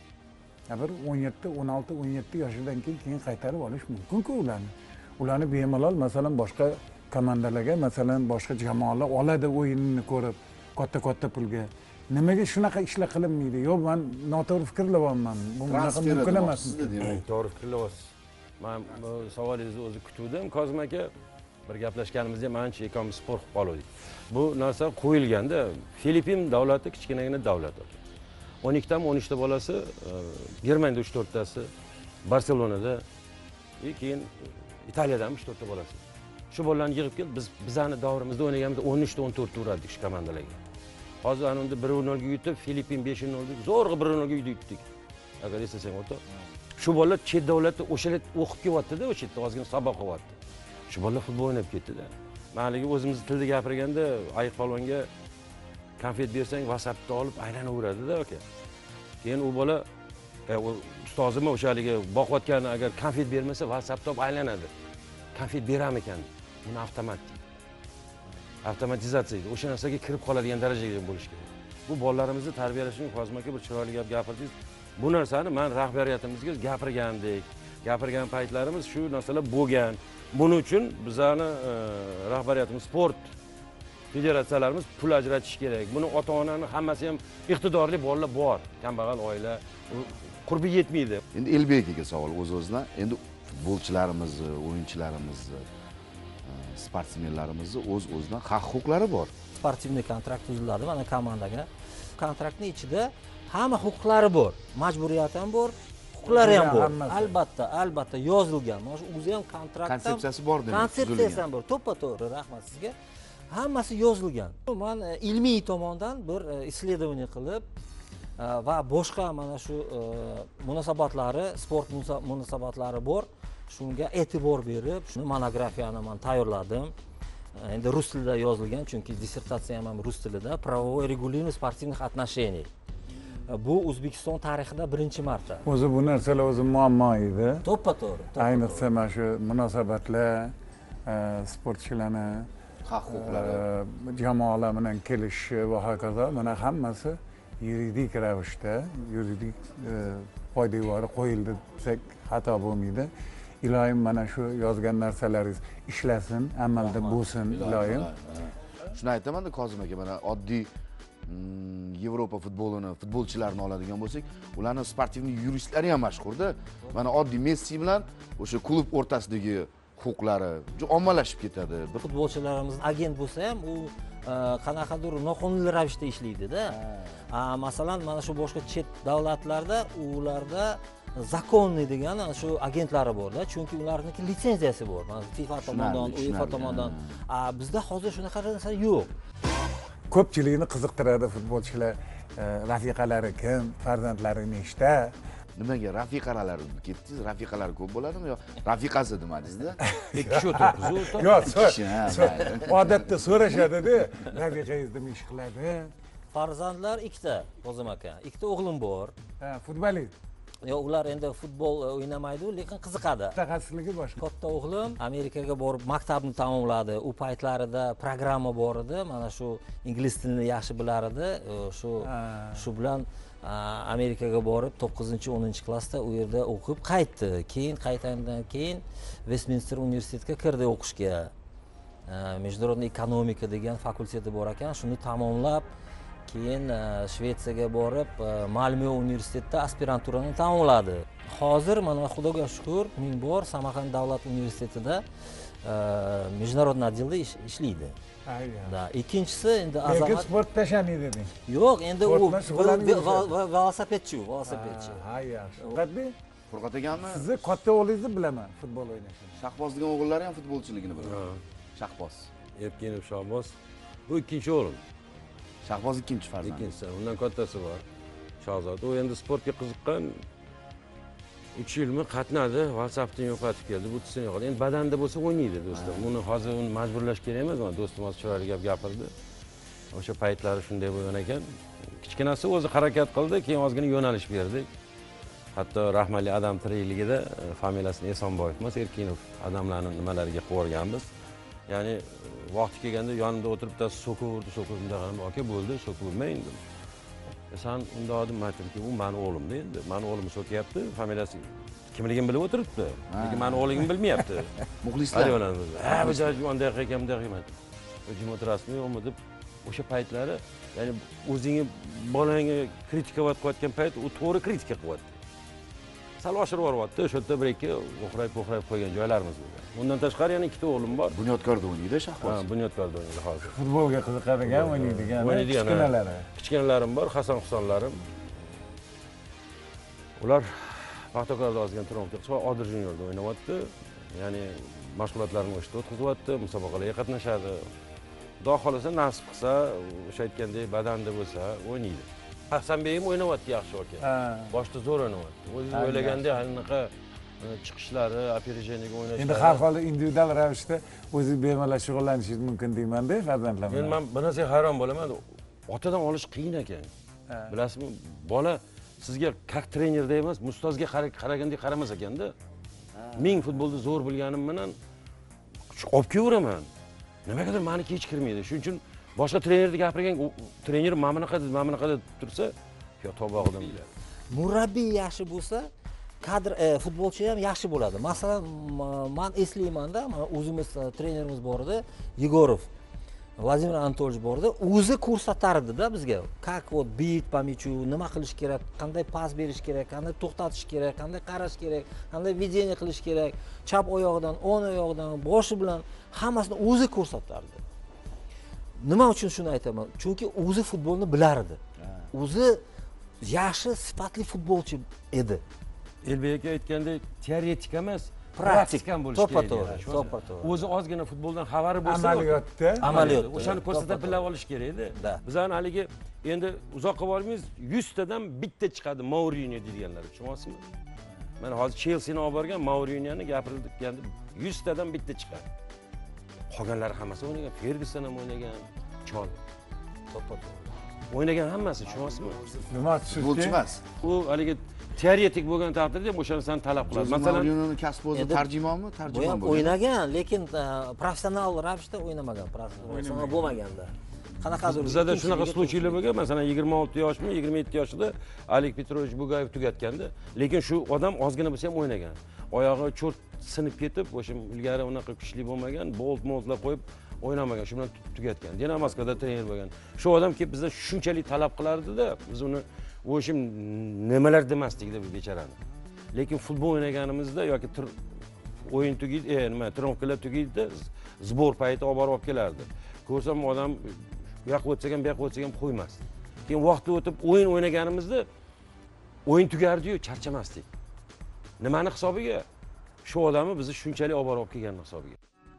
bir o'n yetti, o'n olti, o'n yetti yoshidan keyin keyin qaytarib olish mumkin-ku ularni. Ularni bemalol masalan boshqa komandalarga, masalan boshqa jamoalar oladi o'yinini ko'rib, katta-katta pulga. Nimaga shunaqa ishlar qilinmaydi? Yo'q, men noto'g'ri fikrlayapman. Bu bunaqa mumkin emas. To'g'ri fikrlayapsiz. Men bu savolingizni o'zi kutuvdim. Kozim aka bir gaplashganimizda menimcha ikkomiz sport qilib qoldik. Bu narsa qo'yilganda, Filippin davlati kichkinagina davlat. o'n ikki dan o'n uch ta bolasi, Germaniyada uch to'rt tasi, Barselonada, keyin Italiyada uch to'rt ta bolasi. Shu bolalarni yig'ib kelib, biz bizani davrimizda o'ynaganimizda o'n uch ta o'n to'rt ta urardik shu komandalarga. Hozir ana unda bir nol ga yutib, Filippin besh nol ga zo'rg'a bir nol ga yutdik. Agar eslasang o'ta. Shu bolalar chet davlatda o'shalar o'qib kelyapti-da, o'sha yerda ozgina saboq qilyapti. Shu bolalar futbol o'ynab ketdi-da. Menga o'zimiz tilda gapirganda, ayiq polvonga konfet bersang, WhatsAppda olib aylanaveradi-da aka. Keyin u bola ustozimni o'shaligi boqayotgani agar konfet bermasa, WhatsAppda olib aylanadi. Konfet beram ekan. Buni avtomat deydi. Avtomatizatsiya deydi. O'sha narsaga kirib qoladigan darajaga bo'lish kerak. Bu bolalarimizni tarbiyalashning Kozim aka bir chiroyli gap gapirdingiz. Bu narsani men rahbariyatimizga gapirgandik. Gapirgan paytlarimiz shu narsalar bo'lgan. Buning uchun bizani rahbariyatimiz sport federatsiyalarimiz pul ajratish kerak. Buni ota-onani hammasi ham iqtidorli bolalar bor, kambag'al oila qurbi yetmaydi. Endi Elbek aka savol o'z-o'zidan. Endi futbolchilarimizni, o'yinchilarimizni, sportsmenlarimizni o'z-o'zidan haq-huquqlari bor. Sportivniy kontrakt tuziladi mana komandaga. Kontraktning ichida hamma huquqlari bor, majburiyati ham bor, huquqlari ham bor. Albatta, albatta yozilgan. Mana shu o'zi ham kontraktda konsepsiyasi bor demak. Konsepsiyasi ham bor. To'ppa-to'g'ri, rahmat sizga. Hammasi yozilgan. Men ilmiy tomondan bir исследование qilib va boshqa mana shu munosabatlari, sport munosabatlari bor. Shunga e'tibor berib, shuni monografiyani men tayyorladim. Endi rus tilida yozilgan, chunki dissertatsiyam ham rus tilida. Правовое регулирование спортивных отношений. Bu O'zbekiston tarixida birinchi marta. O'zi bu narsalar o'zi muammo edi. To'ppa-to'g'ri. Ayniqsa mana shu munosabatlar, sportchilarni haq-huquqlari, jamoalar bilan kelishish va hokazo, mana hammasi yuridik ravishda, yuridik poydevori qo'yildi desak xato bo'lmaydi. Iloyim mana shu yozgan narsalaringiz ishlasin, amalda bo'lsin iloyim. Shuni aytaman-da Kozim aka, mana oddiy Yevropa futbolini, futbolchilarini oladigan bo'lsak, ularning sportivniy yuristlari ham mashhurda. Mana oddiy Messi bilan o'sha klub o'rtasidagi huquqlari juda ommalashib ketadi. Futbolchilarimiz agent bo'lsa ham u qanaqadir noqonuniy ravishda ishlaydi-da. Masalan, mana shu boshqa chet davlatlarda ularda zakonniy degan shu agentlari borda, chunki ularniki litsenziyasi bor. Mana FIFA tomonidan, UEFA tushunarli. tomonidan. A bizda hozir shunaqa narsa yo'q. Ko'pchilikni qiziqtiradi futbolchilar e, rafiqalari kim, farzandlari nechta? Nimaga rafiqalar ketdingiz? Rafiqalar ko'p bo'ladimi yo rafiqasi demadingizda? ikki kishi o'tiribmiz o'rtoq. Yo'q, so'r. Kishi, ha, so'r. mayli. Odatda so'rashadi-da, rafiqangiz nima ish qiladi? Farzandlar ikkita, Kozim aka. Ikkita o'g'lim bor. Ha, futbolist. Yo'q, ular endi futbol o'ynamaydi, lekin qiziqadi. Mutaxassisligi boshqa. Katta o'g'lim Amerikaga borib maktabni tamomladi. U paytlarida programma bor edi. Mana shu ingliz tilini yaxshi bilar edi. Shu shu bilan Amerikaga borib to'qqizinchi o'ninchi klassda u yerda o'qib qaytdi. Keyin qaytgandan keyin Westminster universitetiga kirdi o'qishga. Международный ekonomika degan fakulteti bor ekan, shuni tamomlab keyin Shvetsiyaga borib Malmö universitetida aspiranturani tamomladi. Hozir mana Xudoga shukr, ming bor Samarqand davlat universitetida международный отделda ishlaydi. Da, ikkinchisi endi Lekin Azamat sport tashamaydi deding. yo'q, endi u Sportdan shug'ullanmaysiz. velosipedchi, velosipedchi. Ha, yaxshi. Qaddi Furqat akamni sizni katta o'g'lingizni bilaman futbol o'ynashini. Shahboz degan o'g'illari ham futbolchiligini biladi. Shahboz. Erkinov Shahboz. Bu ikkinchi o'g'lim. Shahboz ikkinchi farzand. Ikkinchisi, undan kattasi bor. Shahzod. U endi sportga qiziqqan uch yilmi qatnadi, WhatsAppdan yo'qotib keldi. Bu tizim yo'qoldi. Endi badanda bo'lsa o'ynaydi do'stim. Buni hozir uni majburlash kerak emas. Mana do'stim hozir chiroyli gap gapirdi. O'sha paytlari shunday bo'lgan ekan. Kichkinasi o'zi harakat qildi, keyin ozgina yo'nalish berdik. Hatto rahmatli Adam tirikligida familiyasini Esonboyev emas, Erkinov odamlarning nimalariga qo'yganmiz. Ya'ni vaqti kelganda yonimda o'tirib bittasi so'kuvurdi, so'kuvurdi deganim, aka bo'ldi, so'kuvurmang dedim. San unda odim aytdimki, u meni o'g'limda endi. Meni o'g'limni so'kyapti, familiyasi kimligini bilib o'tiribdi. Lekin meni o'g'ligimni bilmayapti. Muxlislar. Ha, bu joy bunday ekan, bunday ekan. Jim o'tirasizmi, yo'qmi deb o'sha paytlari, ya'ni o'zingi bolangga kritika qilayotgan payt u to'g'ri kritika qilyapti. Sal oshirib yuboryapti, o'sha yerda bir-ikki o'qrayib-o'qrayib qo'ygan joylarimiz bo'lgan. Undan tashqari yana ikkita o'g'lim bor. Bunyodkorda o'ynaydi Shahboz. Ha, bunyodkorda o'ynaydi hozir. Futbolga qiziqadigan, o'ynaydigan, O'ynaydigan, ha. kichkinalari. Kichkinalarim bor, Hasan Husonlarim. Ular Paxtakorda ozgina tromka qilib, Odil juniorda o'ynayapti. Ya'ni mashg'ulotlarni o'shda o'tkazyapti, musobaqalarga qatnashadi. Xudo xolasa, nasib qilsa, o'sha aytgandek badanda bo'lsa, o'ynaydi. Hasanbek ham o'ynayapti yaxshi aka. Boshda zo'r o'ynayapti. O'zingiz o'ylagandek anaqa chiqishlari, operatsionniga o'ynashlari. Endi har holda individual ravishda o'zingiz bemalol shug'ullanishingiz mumkin deyman-da farzandlar bilan. Men men bir narsaga hayron bo'laman. Otadan olish qiyin ekan. Bilasizmi, bola sizga как trenerda emas, ustozga qaragandek qaramas ekanda. Ming futbolda zo'r bilganim bilan olib kelaman. Nimagadir meniki hech kirmaydi. Shuning uchun boshqa trenerga gapirgan trener mana bunaqa deb, mana bunaqa deb tursa, yo tobog'idan biladi. Murabbiy yaxshi bo'lsa, kadr futbolchi ham yaxshi bo'ladi. Masalan, men eslayman-da, mana o'zimiz trenerimiz bor edi, Yegorov. Vladimir Anatolovich bor edi, o'zi ko'rsatardi-da bizga. Как вот bit по мячу, nima qilish kerak, qanday pas berish kerak, qanday to'xtatish kerak, qanday qarash kerak, qanday vedение qilish kerak, chap oyog'idan, o'ng oyog'idan, boshi bilan hammasini o'zi ko'rsatardi. Nima uchun shuni aytaman? Chunki o'zi futbolni bilardi. O'zi yaxshi sifatli futbolchi edi. Elbek aka aytgandek, teoretik emas, Praktik praktik ham bo'lish to'ppa kerak. to'g'ri, to'ppa to'g'ri. O'zi ozgina futboldan xabari bo'lsa, Amaliyotda, amaliyotda o'shani ko'rsatib bilib olish kerak edi. Bizani haligi endi uzoqqa bormaymiz, yuz tadan bitta chiqadi Mourinho deydiganlar, tushunyapsizmi? Mana hozir Chelsea-ni olib borgan Mourinhoni gapirilganda yuz tadan bitta chiqadi. Qolganlari hammasi o'ynagan, Ferguson ham o'ynagan, Chol. To'ppa to'g'ri. O'ynagan hammasi, tushunyapsizmi? nima Futbolchi tushunki? emas. U haligi teoretik bo'lgan taqdirda o'shanisini talab qiladi. Masalan, Masalan, kasb o'zi endi- tarjimonmi? Bu Tarjimon ham bo'lgan. o'ynagan, lekin professional ravishda o'ynamagan, professional bo'lmaganda. Qanaqadir bizada shunaqa случайлар bo'lgan. Masalan, yigirma olti yoshmi, yigirma yetti yoshida Alik Petrovich Bugayev tugatganda, lekin shu odam ozgina bo'lsa ham o'ynagan. Oyog'i cho'rt sinib ketib, o'sha ilgari unaqa kuchli bo'lmagan, bolt-moltlab qo'yib o'ynamagan, shu bilan tugatgan. Dinamoskada trener bo'lgan. Shu odam kelib bizdan shunchalik talab qilardi-da, biz uni o'shim nimalar demasdik deb bechorani. Lekin futbol o'ynaganimizda yoki o'yin tugaydi, e, nima, tromkalar tugaydi, zbor payti olib borib kelardi. Ko'rsam odam bu yoqqa o'tsa ham, bu yoqqa o'tsa ham qo'ymasdi. Keyin vaqt o'tib o'yin o'ynaganimizda o'yin tugardi-yu, charchamasdik. Nimani hisobiga? Shu odamni bizni shunchalik olib borib kelganning hisobiga.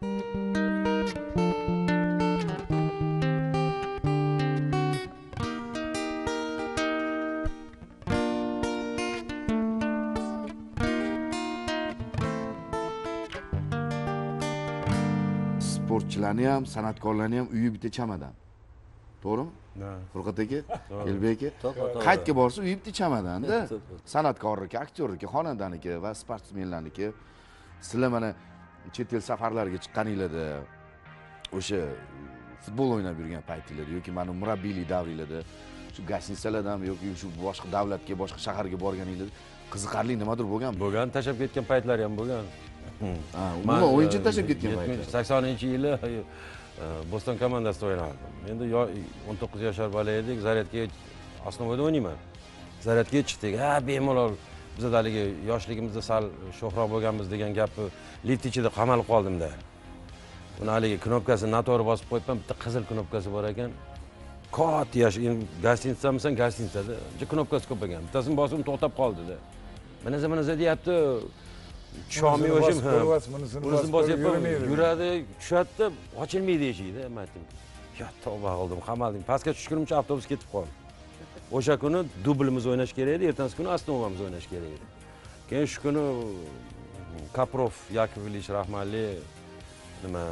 Sportchilarni ham, san'atkorlarni ham uyi bitta chamadan. To'g'rimi? Furqat aka, Elbek aka. Qaytga borsa uyi bitta chamadanda. San'atkorniki, aktyorniki, xonandaniki va sportsmenlarniki. Sizlar mana chet el safarlariga chiqqaninglarda o'sha futbol o'ynab yurgan paytinglarda yoki mana murabbiylik davringlarda shu gastinisalardan yoki shu boshqa davlatga, boshqa shaharga borganinglarda qiziqarli nimadir bo'lgan. Bo'lgan, tashlab ketgan paytlari ham bo'lgan. Ha, umuman o'yinchi tashlab ketgan paytlar. saksoninchi yili Boston komandasida o'ynardim. Endi o'n to'qqiz yoshar bola edik, zaryadga osnovada o'ynayman. Zaryadga chiqdik. Ha, bemalol biz haligi yoshligimizda sal sho'xroq bo'lganmiz degan gapni lift ichida qamalib qoldimda. Buni haligi knopkasini noto'g'ri bosib qo'yibman, bitta qizil knopkasi bor ekan. Katta yosh, endi gastinitsamisan, gastinitsada. Bitta knopkasi ko'p ekan. Bittasini bosib to'xtab qoldida. Mana zamana deyapti. Tusholmay o'shim, bunisini bosib yuradi, tushadi, ochilmaydi eshikda. Men aytdim, "Ya tavba qildim, qamaldim." Pastga tushgunimcha avtobus ketib qoldi. O'sha kuni dublimiz o'ynash kerak edi, ertasi kuni osnovamiz o'ynash kerak edi. Keyin shu kuni Kaprov Yakovlevich rahmatli, nima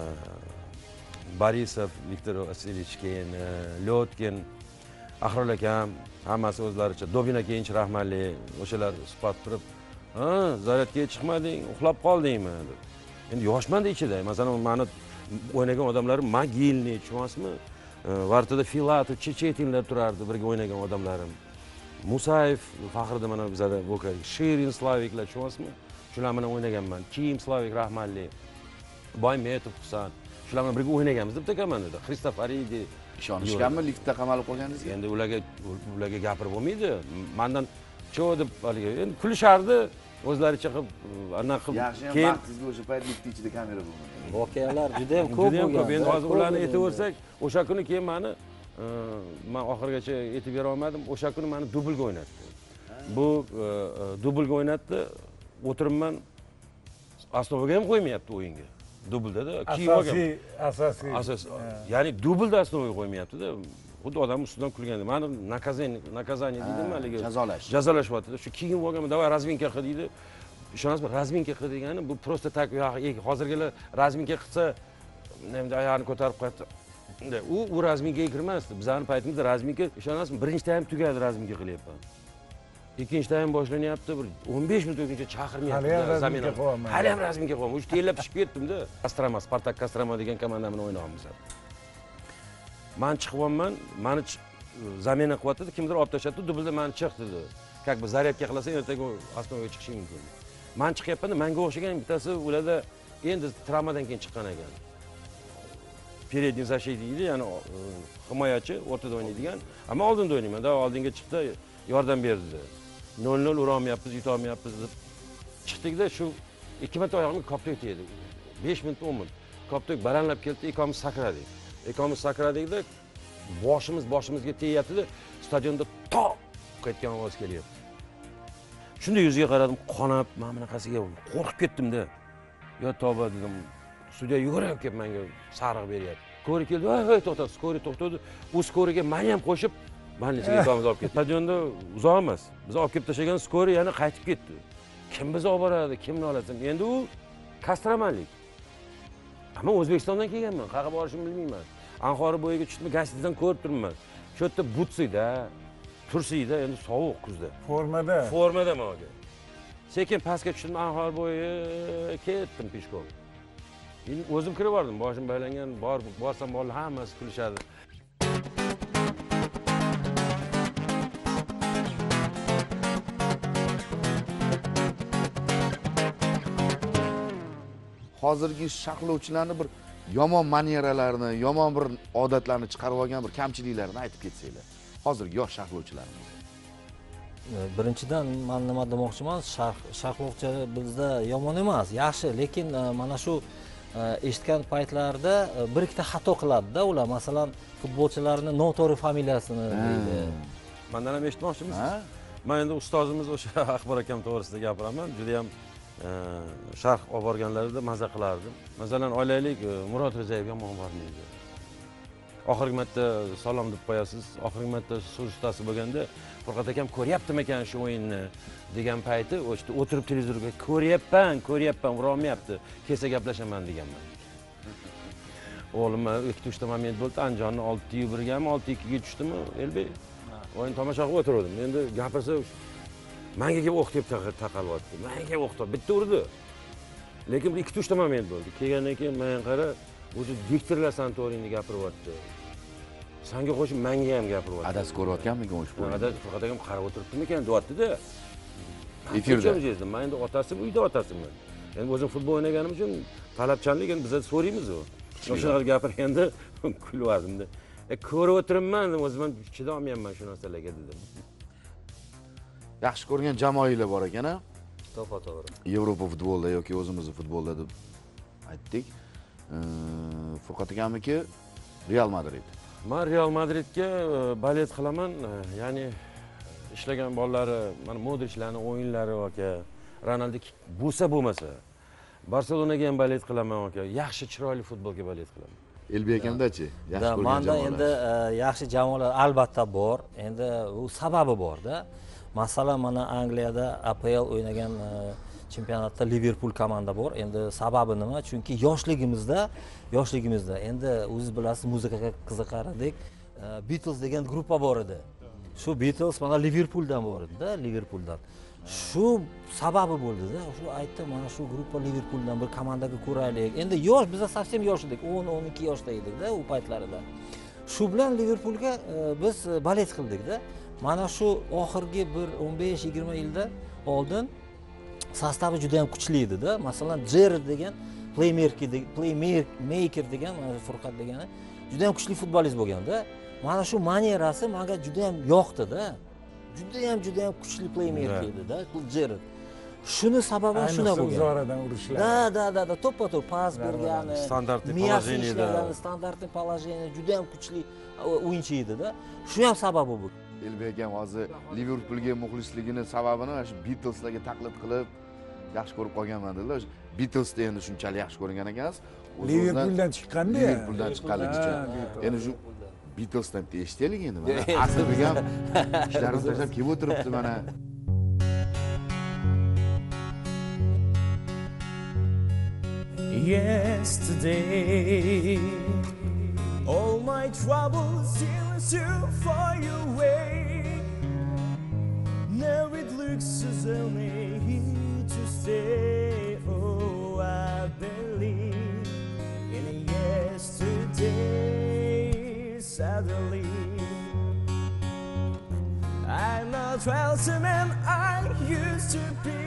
Borisov Viktor Vasilyevich, keyin Lyotkin, Ahrol akam, hammasi o'zlaricha, Dobin akayinchi rahmatli, o'shalar suhbat turib, "Ha, zaryadga chiqmading, uxlab qoldingmi?" deb. Endi yoshmanda ichida, masalan, meni o'ynagan odamlarim Magilniy, tushunasizmi? Vartada Filatov, Chechetinlar turardi, birga o'ynagan odamlarim. Musayev, Faxriddin mana bizada vocal, Shirin Slaviklar, tushunasizmi? Shular bilan o'ynaganman. Kim Slavik rahmatli, Baymetov Husan, shular bilan birga o'ynaganmiz bitta komandada. Xristof Aridi ishonishganmi liftda qamalib qolganingizga? Endi ularga ularga gapirib bo'lmaydi. Mendan "Cho" deb haligi endi kulishardi, o'zlaricha qilib, anaqa qilib. Yaxshi ham vaqtingizga o'sha payt lift ichida kamera bo'lmagan. Voqealar juda ham ko'p Juda ham ko'p. bo'lgan. Endi hozir ularni aytaversak, o'sha kuni keyin meni men oxirigacha aytib bera olmadim. O'sha kuni meni dublga o'ynatdi. Bu dublga o'ynatdi. O'tiribman, osnovaga ham qo'ymayapti o'yinga. Dublda-da, keyin olgan. Asosiy, asosiy. Ya'ni dublda osnovaga qo'ymayapti-da. Xuddi odam ustidan kulganda. Meni nakazaniya, nakazaniya deydimi haligi? Jazolash. Jazolashyapti. Shu keyin olganman, "Davay razminka qil" deydi. Ishonasizmi, razminka qil degani bu prosta tak, hozirgilar razminka qilsa, endi oyog'ini ko'tarib qo'yadi. U u razminkaga kirmasdi. Bizning paytimizda razminka, ishonasizmi, birinchi taym tugadi razminka qilyapman. Ikkinchi taym boshlanyapti, bir o'n besh minut o'tguncha chaqirmayapti. Zaminga qo'yaman. Hali ham razminka qo'yaman. Uch tellab tushib ketdim-da. Kostroma, Spartak Kostroma degan komanda bilan o'ynayapmiz. Men chiqyapman, meni zamina qilyapti, kimdir olib tashladi, dublda meni chiq dedi. Как бы zaryadga qilasang, ertaga osnovaga chiqishing mumkin. Men chiqyapman, menga o'xshagan bittasi ularda endi travmadan keyin chiqqan ekan. Передний защитник deydi, ya'ni himoyachi, o'rtada o'ynaydigan. Ammo oldinda o'ynayman, da oldinga chiqdi, yordam berdi. nol nol ura olmayapmiz, yuta olmayapmiz deb chiqdik-da, shu ikki marta oyog'imga koptok tegdi. besh minut, o'n minut. Koptok baranlab keldi, ikkovimiz sakradik. Ikkovimiz sakradik-da, boshimiz boshimizga tegyapti-da, stadionda toq ketgan ovoz kelyapti. Shunda yuziga qaradim, qonab, men bunaqasiga qo'rqib ketdim-da. Yo tavba dedim. Sudya yugurib kelib menga sariq beryapti. Skori keldi, "Voy, to'xta", skori to'xtadi. U skoriga meni ham qo'shib, больницаga ikkovimiz olib ketdi. Stadionda uzoq emas. Biz olib kelib tashlagan skori yana qaytib ketdi. Kim bizni olib boradi, kimni olasan? Endi u Kostromalik. Ammo O'zbekistondan kelganman, qayerga borishimni bilmayman. Anhori bo'yiga tushdim, gazetdan ko'rib turibman. Shu yerda butsida, tursida, endi sovuq kuzda. Formada. Formada menga. Sekin pastga tushdim, Anhor bo'yi ketdim peshkom. Men o'zim kirib bordim, boshim baylangan, bor, borsam bolalar hammasi kulishadi. Hozirgi shahlovchilarni bir yomon maneralarni, yomon bir odatlarni chiqarib olgan bir kamchiliklarni aytib ketsanglar. Hozirgi yosh shahlovchilarimiz. Birinchidan men nima demoqchiman, shahlovchi bizda yomon emas, yaxshi, lekin mana shu eshitgan paytlarida bir ikkita xato qiladi-da ular. Masalan, futbolchilarning noto'g'ri familiyasini deydi. Mendan ham eshitmoqchimisiz? Men endi ustozimiz o'sha Akbar akam to'g'risida gapiraman. Juda ham sharh olib borganlarida maza qilardim. Masalan, olaylik Murod Rizayevga omon bormaydi. Oxirgi marta salom deb qo'yasiz. Oxirgi marta so'z ustasi bo'lganda Furqat akam ko'ryaptimi ekan shu o'yinni degan payti o'shda o'tirib televizorga ko'ryapman, ko'ryapman, urolmayapti. Kelsa gaplashaman deganman. O'g'lim ikki uchta moment bo'ldi. Anjonni olti birgami, olti ikkiga tushdimi, Elbek? O'yin tomosha qilib o'tirdim. Endi gapirsa menga kelib o'q deb taqalyapti. Menga kelib o'q deb bitta urdi. Lekin ikki uchta moment bo'ldi. Kelgandan keyin men qara, o'zi diktorlar Santorini gapiryapti. Senga qo'shib menga ham gapiryapti. Adasi ko'rayotganmikan ushbu? Adasi faqat ham qarab o'tiribdimikan deyapti-da. Efirda. Men endi otasi uyda otasiman. Endi o'zim futbol o'ynaganim uchun talabchanlik endi biz so'raymiz u. O'shalar gapirganda kulyaptimda. E ko'rib o'tiribman, o'zim ham chidolmayapman shu narsalarga dedim. Yaxshi ko'rgan jamoalar bor ekan-a? To'g'ri. Yevropa futbolida yoki o'zimizning futbolda deb aytdik. Furqat akamniki Real Madrid. Men Real Madridga balet qilaman, ya'ni ishlagan bolalari, mana Modriclarning o'yinlari aka, Ronaldo bo'lsa bo'lmasa, Barselonaga ham balet qilaman aka. Yaxshi chiroyli futbolga balet qilaman. Elbek akamda-chi? Yaxshi ko'rgan Manda jamoalar. endi yaxshi jamoalar albatta bor. Endi u sababi bor-da. Masalan, mana Angliyada A P L o'ynagan chempionatda Liverpool komanda bor. Endi sababi nima? Chunki yoshligimizda, yoshligimizda endi o'zingiz bilasiz, muzikaga qiziqar edik. Beatles degan gruppa bor edi. Shu Beatles mana Liverpooldan bor edi-da, Liverpooldan. Shu sababi bo'ldi-da. Shu aytdim, mana shu gruppa Liverpooldan bir komandaga ko'raylik. Endi yosh, biz совсем yosh edik, o'n o'n ikki yoshda edik-da u paytlarida. Shu bilan Liverpoolga biz balet qildik-da. Mana shu oxirgi bir o'n besh yigirma yilda oldin sostavi juda ham kuchli edi-da. Masalan, Gerrard degan playmaker playmaker degan Furqat degani juda ham kuchli futbolist bo'lganda, mana shu manierasi menga juda ham yoqdi-da. Juda ham juda ham kuchli playmaker edi-da, Gerrard. Shuni sababi shuna bo'lgan. Zoradan urishlar. Da, da, da, da, to'ppa-to'p pas bergani, standartniy poложениеda, положениеda, standartniy положение juda ham kuchli o'yinchi edi-da. Shu ham sababi bu. Elbek akam hozir Liverpoolga muxlisligini sababini mana shu Beatleslarga taqlid qilib yaxshi ko'rib qolganman dedilar. Beatlesni endi shunchalik yaxshi ko'rgan ekansiz. Liverpooldan chiqqanda. Liverpooldan chiqqanligicha. Endi shu Beatlesdan eshitaylik endi mana. Asliga ham ishlarini tashlab kelib o'tiribdi mana. Yesterday, all my troubles seem so far away. Now it looks as though I'm here to stay. Oh, I believe in a yesterday. Suddenly, I'm not the man I used to be.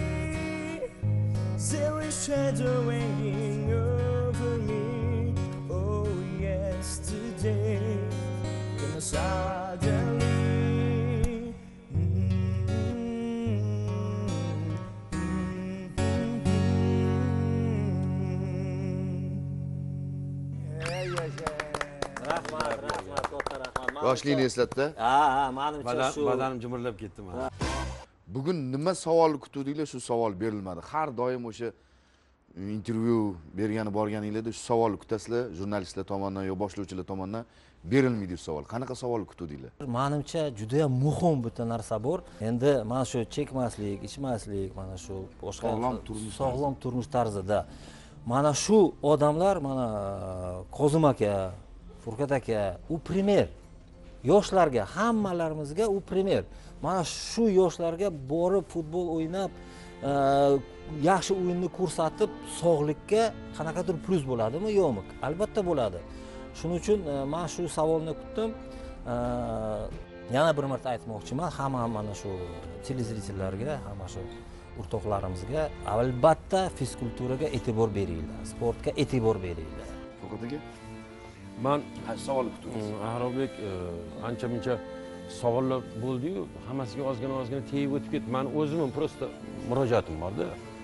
There is shadow hanging over me. Oh, yesterday, in a suddenly. Rahmat, rahmat, katta rahmat. Yoshlikni eslatdi. Ha, ha, menimcha shu. Badanim jimirlab ketdi mana. Bugun nima savol kutuvdinglar, shu savol berilmadi. Har doim o'sha intervyu bergani borganinglarda shu savolni kutasizlar, jurnalistlar tomonidan yo boshlovchilar tomonidan berilmaydi shu savol. Qanaqa savol kutuvdinglar? Menimcha juda ham muhim bitta narsa bor. Endi mana shu chekmaslik, ichmaslik, mana shu boshqa sog'lom turmush sog'lom turmush tarzida. Mana shu odamlar, mana Kozim aka, Furqat aka, u primer. Yoshlarga, hammalarimizga u primer. Mana shu yoshlarga borib futbol o'ynab, yaxshi o'yinni ko'rsatib, sog'likka qanaqadir plus bo'ladimi, yo'qmi? Albatta bo'ladi. Shuning uchun men shu savolni kutdim. Yana bir marta aytmoqchiman, hamma mana shu telezritellarga, hamma shu o'rtoqlarimizga albatta fizkulturaga e'tibor beringlar, sportga e'tibor beringlar. Furqat aka, Men savol kutuvdim. Ahrobek ancha muncha savollar bo'ldi-yu, hammasiga ozgina ozgina tegib o'tib ketdi. Men o'zimning prosta murojaatim bor-da.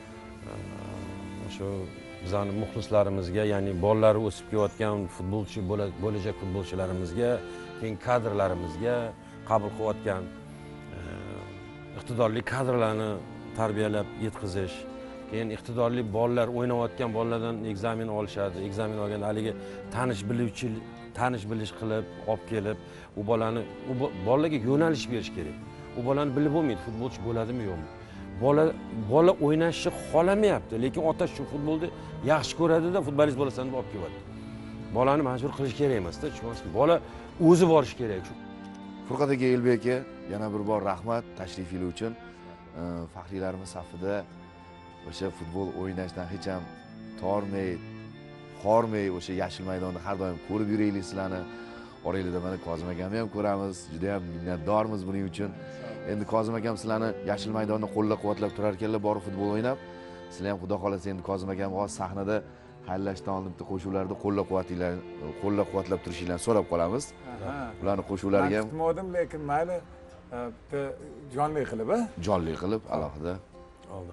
Shu bizning muxlislarimizga, ya'ni bolalari o'sib kelayotgan futbolchi bo'lajak futbolchilarimizga, keyin kadrlarimizga qabul qilayotgan iqtidorli kadrlarni tarbiyalab yetkazish, keyin iqtidorli bolalar o'ynayotgan bolalardan ekzamen olishadi. Ekzamen olganda haligi tanish biluvchi, tanish bilish qilib olib kelib, u bolani u bolalarga yo'nalish berish kerak. U bolani bilib bo'lmaydi, futbolchi bo'ladimi yo'qmi? Bola bola o'ynashni xohlamayapti, lekin ota shu futbolni yaxshi ko'radi-da, futbolist bo'lasan deb olib kelyapti. Bolani majbur qilish kerak emas-da, tushunasizmi? Bola o'zi borish kerak. Furqat aka, Elbek aka, yana bir bor rahmat tashrifingiz uchun. Faxriylarimiz safida o'sha futbol o'ynashdan hech ham tormay, xormay o'sha yashil maydonda har doim ko'rib yuraylik sizlarni. Orangizda mana Kozim akamni ham ko'ramiz. Juda ham minnatdormiz buning uchun. Endi Kozim akam sizlarni yashil maydonda qo'llab-quvvatlab turar ekanlar, borib futbol o'ynab. Sizlar ham xudo xolasa endi Kozim akam hozir sahnada xayrlashdan oldin bitta qo'shuvlarda qo'llab-quvvatinglar, qo'llab-quvvatlab turishinglarni so'rab qolamiz. Ularni qo'shuvlariga ham kutmadim, lekin mayli bitta jonli qilib, a? Jonli qilib alohida. Oldi.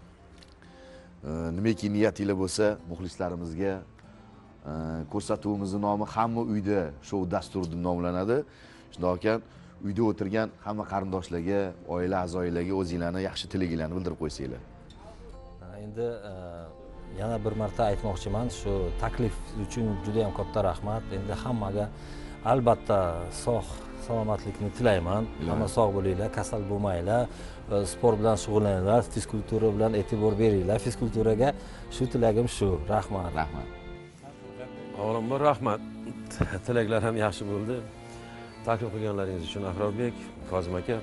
Nimaki niyatinglar bo'lsa, muxlislarimizga ko'rsatuvimizning nomi Hamma uyda shou dasturi deb nomlanadi. Shundoq ekan, uyda o'tirgan hamma qarindoshlarga, oila a'zolarga o'zingizlarni yaxshi tilaklarni bildirib qo'ysanglar. Endi yana bir marta aytmoqchiman, shu taklif uchun juda ham katta rahmat. Endi hammaga albatta sog' salomatlikni tilayman. Hamma sog' bo'linglar, kasal bo'lmanglar, sport bilan shug'ullaninglar, fizkultura bilan e'tibor beringlar. Fizkulturaga shu tilagim shu. Rahmat. Rahmat. Avvalambor rahmat. Tilaklar ham yaxshi bo'ldi. Taklif qilganlaringiz uchun Aqrobek, Kozim aka,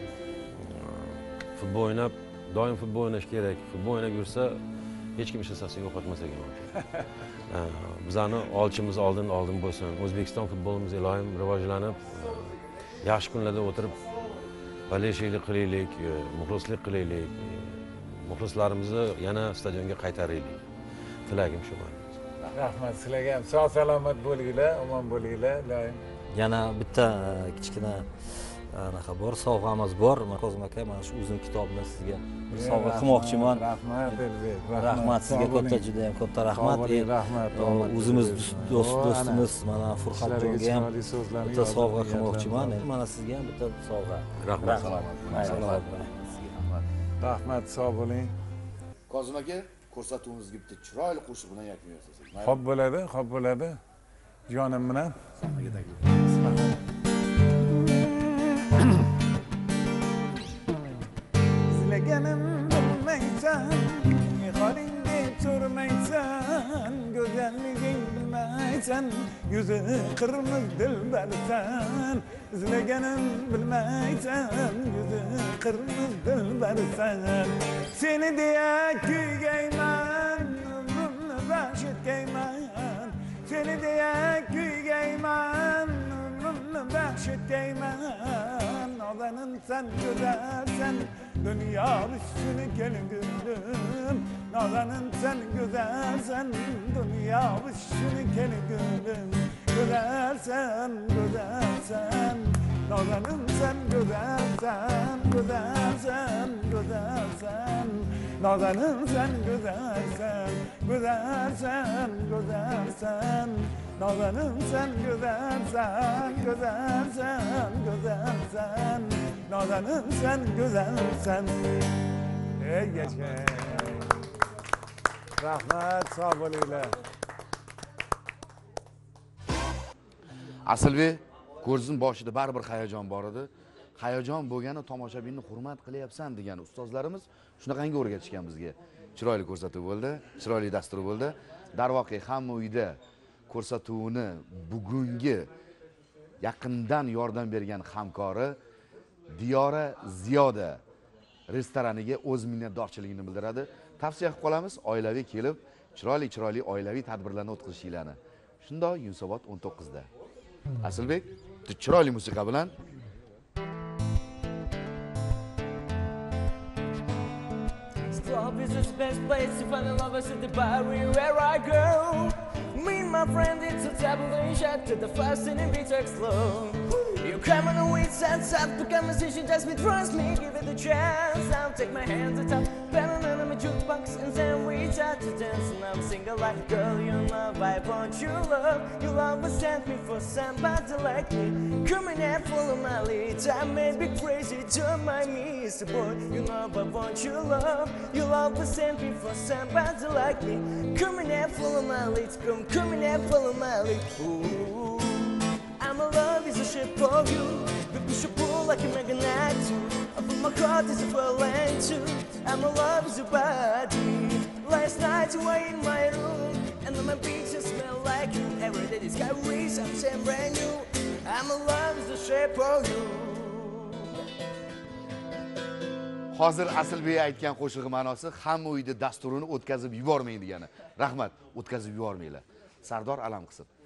futbol o'ynab, doim futbol o'ynash kerak. Futbol o'ynab yursa, hech kim ishlasasini yo'qotmas ekan. Bizani olchimiz oldin oldin bo'lsin. O'zbekiston futbolimiz iloyim rivojlanib, yaxshi kunlarda o'tirib baleshlik qilaylik, muxlislik qilaylik. Muxlislarimizni yana stadionga qaytaraylik. Tilagim shu meni. Rahmat sizlarga ham. Sog' salomat bo'linglar, omon bo'linglar, doim. Yana bitta kichkina anaqa bor, sovg'amiz bor. Kozim aka, mana shu o'zim kitobni sizga bir sovg'a qilmoqchiman. Rahmat, Elbek. Rahmat sizga katta, juda ham katta rahmat. Rahmat. O'zimiz do'stimiz mana Furqat akaga ham bitta sovg'a qilmoqchiman. Mana sizga ham bitta sovg'a. Rahmat. Salomat. Rahmat, sog' bo'ling. Kozim aka, ko'rsatuvimizga bitta chiroyli qo'shiq bilan yakun yasasak. Xo'p bo'ladi, xo'p bo'ladi. Jonim bilan sahnaga taklif izlaganim bilmaysan, holingga turmaysan, go'zalliging bilmaysan, yuzi qirmiz dilbarsan. İzlaganim bilmaysan, yuzi qirmiz dilbarsan. Seni deya kuygayman, umrimni bash etgayman. Seni deya kuygayman, umrimni bash etgayman. Odanin sen güzelsen, dünya üstüne kelgünüm. Odanin sen güzelsen, dünya üstüne kelgünüm. Güzelsen, güzelsen, odanin sen güzelsen, güzelsen, güzelsen. Odanin sen güzelsen, güzelsen, güzelsen. Nalanım sen güzelsen, güzelsen, güzelsen. Nalanım sen güzelsen. Ey geçe. Rahmat, sağ bo'linglar. Asilbek, ko'zning boshida baribir hayajon bor edi. Hayajon bo'lgani tomoshabinni hurmat qilyapsan degan ustozlarimiz shunaqangi o'rgatishgan bizga. Chiroyli ko'rsatuv bo'ldi, chiroyli dastur bo'ldi. Darvoqe hamma uyda ko'rsatuvini bugungi yaqindan yordam bergan hamkori Diyora Ziyoda restoraniga o'z minnatdorchiligini bildiradi. Tavsiya qilib qolamiz, oilaviy kelib, chiroyli-chiroyli oilaviy tadbirlarni o'tkazishinglarni. Shundoq Yunusobod o'n to'qqizda. Asilbek, chiroyli musiqa bilan Club is the best place to find a lover at the bar where I go. Me and my friend, it's a taboo shot to the fast and it beats slow. You come on the weed, sense up to conversation, just me, trust me, give it a chance. I'll take my hands at top, banging on my jukebox, and then we try to dance. And I'm single like girl, you love, I want your love. You'll always send me for somebody like me. Come and follow my lead. I may be crazy, don't mind me. It's a boy, you know I want your love. You'll always send me for somebody like me. Come and follow my lead. Come, come and follow my lead. Ooh, I'm in love is a shape of you. We push a pull like a magnet. I put my heart is a falling too. I'm in love is your body. Last night you were in my room, and my pictures smell like you. Every day this guy reads, I'm saying brand new. I'm in love is the shape of you. Hozir Asilbek aytgan qo'shig'i ma'nosi hamma uyda dasturini o'tkazib yubormang degani. Rahmat, o'tkazib yubormanglar. Sardor alam qilsin.